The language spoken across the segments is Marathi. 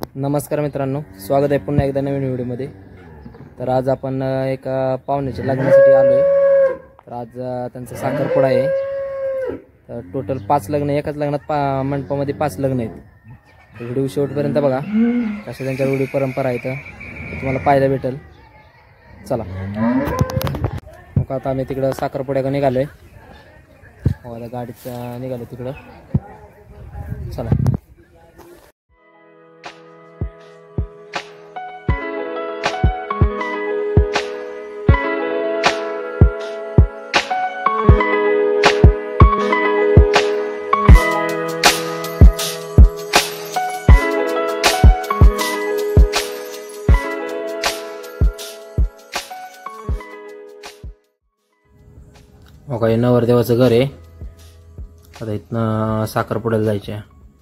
नमस्कार मित्रांनो, स्वागत आहे पुन्हा एकदा नवीन व्हिडिओमध्ये। तर आज आपण एका पाहुण्याच्या लग्नासाठी आलो आहे। तर आज त्यांचा साखरपुडा आहे। तर टोटल 5 लग्न, एकाच लग्नात मंडपामध्ये 5 लग्न आहेत। व्हिडिओ शेवटपर्यंत बघा, कशा त्यांच्या रूढी परंपरा आहेत तुम्हाला पाहायला भेटेल। चला मग आता आम्ही तिकडं साखरपुड्याकडे निघालोय। आता गाडीत निघालो तिकडं, चला। काही नवरदेवाचं घर आहे। आता इथनं साखरपुड्याला जायचे।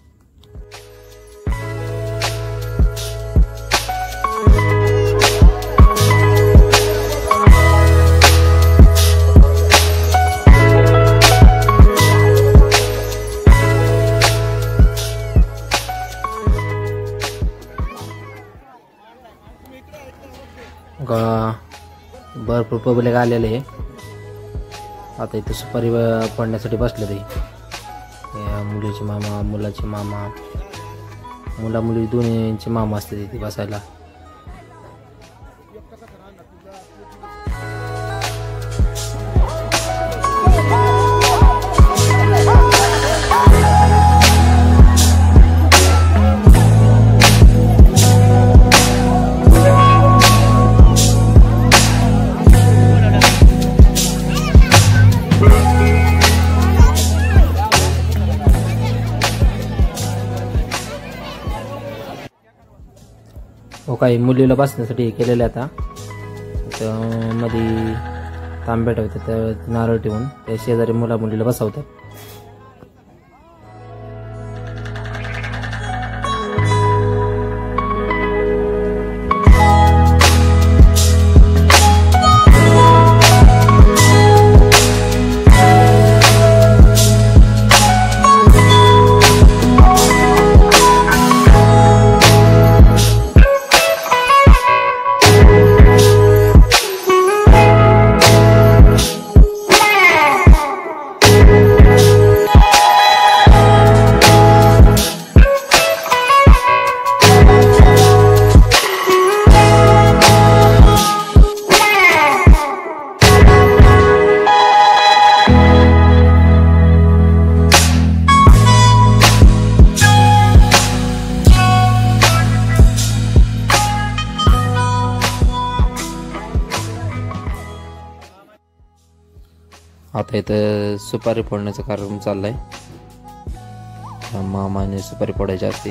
भरपूर पब्लिक आलेले आहे। आता इथे सुपारी पडण्यासाठी बसले ते मुलीचे मामा, मुलाचे मामा, मुला मुली दोन्हीचे मामा असते तिथे बसायला। काही मुलीला बसण्यासाठी केलेले आता मध्ये तांब्या ठेवतात, त्या नारळ ठेवून त्या शेजारी मुला मुलीला बसवतात। आता इथं सुपारी फोडण्याचा कार्यक्रम चाललाय। मामाने सुपारी फोडायची असते।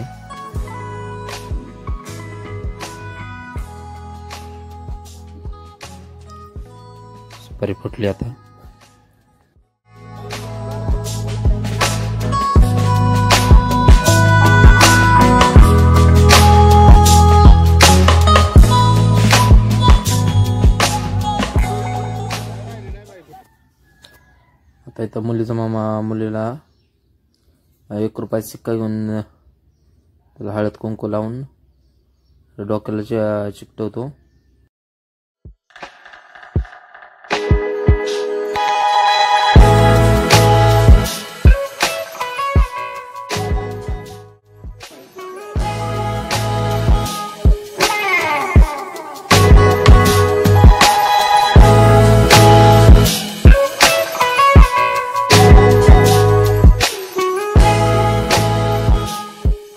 सुपारी फुटली आता। आता इथं मुलीचा मामा मुलीला 1 रुपयाचा सिक्का घेऊन त्याला हळद कुंकू लावून डोक्याला चिकटवतो।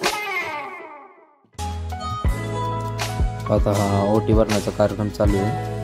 आता हा ओटी भरण्याचा कार्यक्रम चालू आहे।